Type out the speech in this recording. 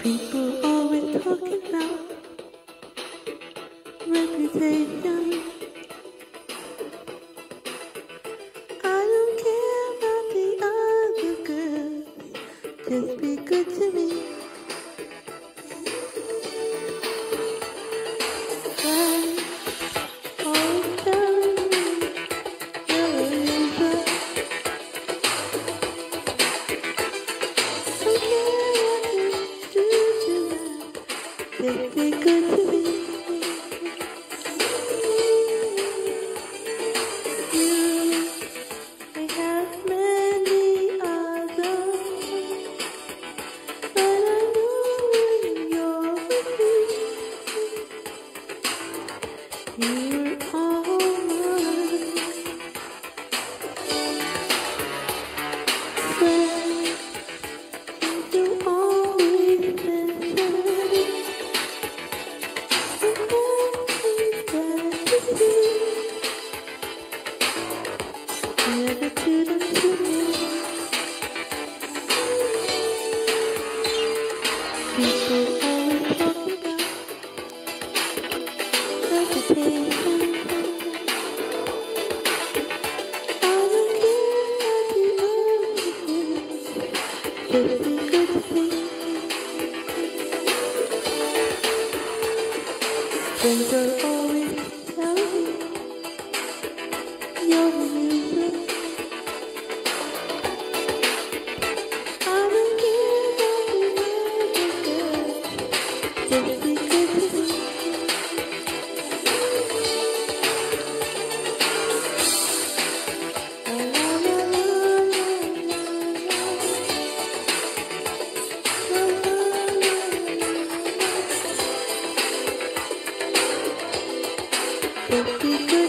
People always talking about reputation. I don't care about the other girls, just be good to me. Always telling me you're a loser. Don't care what you do tonight, just be good to me. I have many others, but I know when you're with me, you're all mine. Friend, you always listen, and always glad to see. Never do them to me. People always talk about reputation. I don't care what the others do, just be good to me. Friends are always telling me you're a loser. I don't care about the other girls, just be good to me. La la la la la la la la la. Just be good.